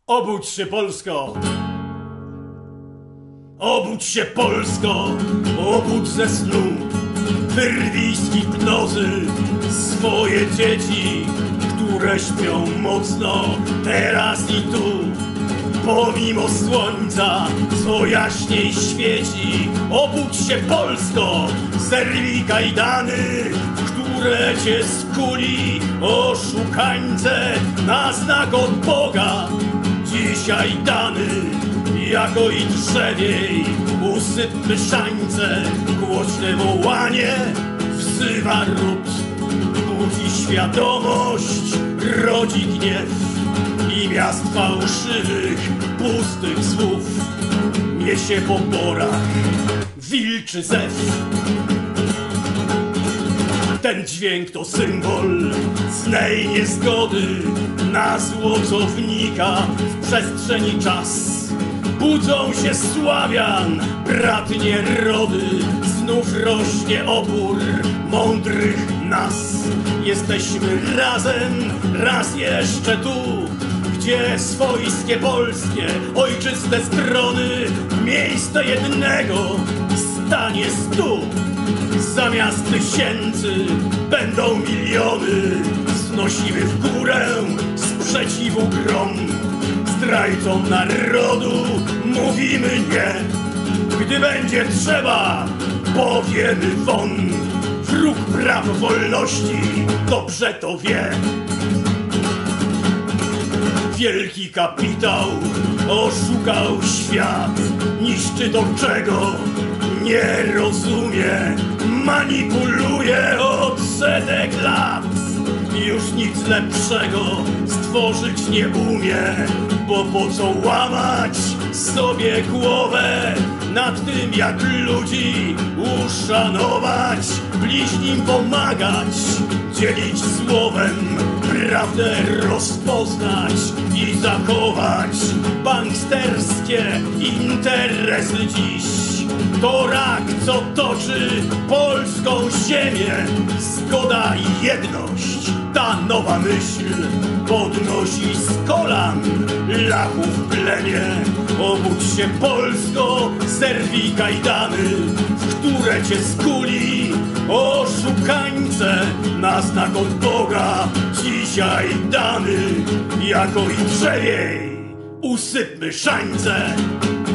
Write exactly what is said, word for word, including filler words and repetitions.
Obudź się, Polsko! Obudź się, Polsko! Obudź ze snu! Wyrwij z hipnozy swoje dzieci, które śpią mocno teraz i tu. Pomimo słońca, co jaśniej świeci, obudź się, Polsko! Zerwij kajdany, które cię skuli, oszukańce na znak od Boga. Dzisiaj dany, jako i drzewiej, usypmy szańce, głośne wołanie wzywa ród. Budzi świadomość, rodzi gniew i miast fałszywych, pustych słów. Niesie po borach wilczy zew. Ten dźwięk to symbol cnej niezgody na zło, co wnika w przestrzeni czas. Budzą się Sławian, bratnie rody, znów rośnie opór mądrych nas. Jesteśmy razem, raz jeszcze tu, gdzie swojskie polskie, ojczyste strony, miejsce jednego stanie stu. Zamiast tysięcy będą miliony, znosimy w górę sprzeciwu grom. Zdrajcom narodu mówimy nie. Gdy będzie trzeba, powiemy won. Wróg praw wolności dobrze to wie. Wielki kapitał oszukał świat, niszczy to, czego nie rozumie, manipuluje od setek lat. Już nic lepszego stworzyć nie umie, bo po co łamać sobie głowę nad tym, jak ludzi uszanować, bliźnim pomagać, dzielić słowem, prawdę rozpoznać i zachować. Banksterskie interesy dziś to rak, co toczy polską ziemię. Zgoda i jedność, ta nowa myśl podnosi z kolan lachów plemię. Obudź się, Polsko, zerwij kajdany, w które cię skuli oszukańce na znak od Boga. Dzisiaj dany, jako i drzewiej, usypmy szańce.